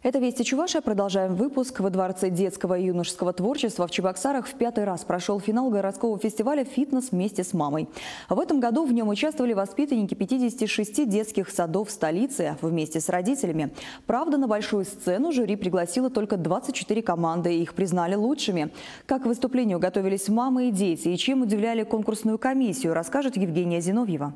Это «Вести Чувашия». Продолжаем выпуск. Во Дворце детского и юношеского творчества в Чебоксарах в 5-й раз прошел финал городского фестиваля «Фитнес вместе с мамой». В этом году в нем участвовали воспитанники 56 детских садов столицы вместе с родителями. Правда, на большую сцену жюри пригласило только 24 команды, и их признали лучшими. Как к выступлению готовились мамы и дети, и чем удивляли конкурсную комиссию, расскажет Евгения Зиновьева.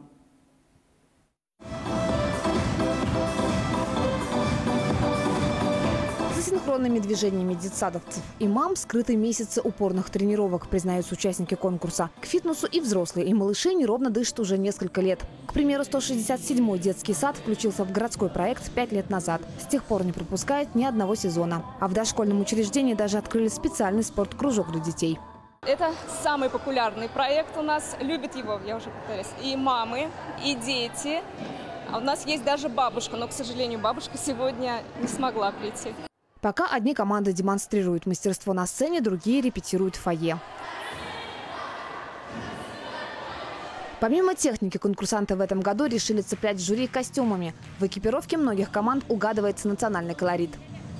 Синхронными движениями детсадовцев и мам скрыты месяцы упорных тренировок, признаются участники конкурса. К фитнесу и взрослые, и малыши неровно дышат уже несколько лет. К примеру, 167-й детский сад включился в городской проект 5 лет назад. С тех пор не пропускает ни одного сезона. А в дошкольном учреждении даже открыли специальный спорткружок для детей. Это самый популярный проект у нас. Любят его, я уже повторюсь, и мамы, и дети. А у нас есть даже бабушка, но, к сожалению, бабушка сегодня не смогла прийти. Пока одни команды демонстрируют мастерство на сцене, другие репетируют в фойе. Помимо техники, конкурсанты в этом году решили цеплять жюри костюмами. В экипировке многих команд угадывается национальный колорит.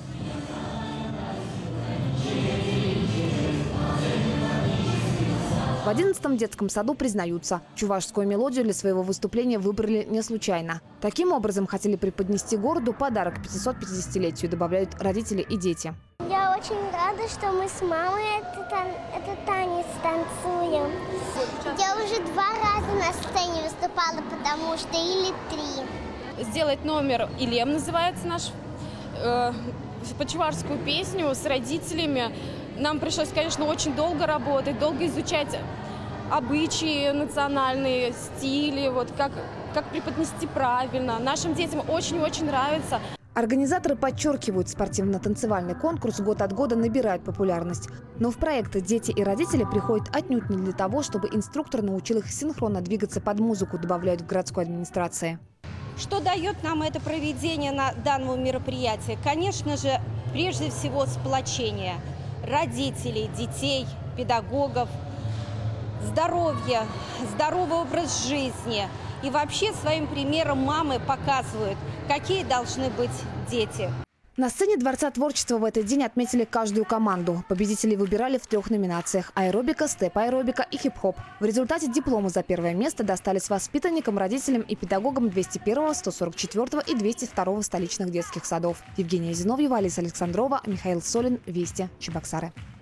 В 11-м детском саду признаются, чувашскую мелодию для своего выступления выбрали не случайно. Таким образом хотели преподнести городу подарок 550-летию, добавляют родители и дети. Я очень рада, что мы с мамой этот танец танцуем. Я уже 2 раза на сцене выступала, потому что или 3. Сделать номер «Илем» называется наш, по-чувашскую песню с родителями. Нам пришлось, конечно, очень долго работать, долго изучать обычаи национальные, стили, вот как преподнести правильно. Нашим детям очень-очень нравится. Организаторы подчеркивают, спортивно-танцевальный конкурс год от года набирает популярность. Но в проекты дети и родители приходят отнюдь не для того, чтобы инструктор научил их синхронно двигаться под музыку, добавляют в городской администрации. Что дает нам это проведение на данного мероприятия? Конечно же, прежде всего сплочение родителей, детей, педагогов, здоровье, здоровый образ жизни. И вообще своим примером мамы показывают, какие должны быть дети. На сцене Дворца творчества в этот день отметили каждую команду. Победителей выбирали в 3 номинациях – аэробика, степ-аэробика и хип-хоп. В результате дипломы за первое место достались воспитанникам, родителям и педагогам 201-го, 144-го и 202-го столичных детских садов. Евгения Зиновьева, Алиса Александрова, Михаил Солин. Вести. Чебоксары.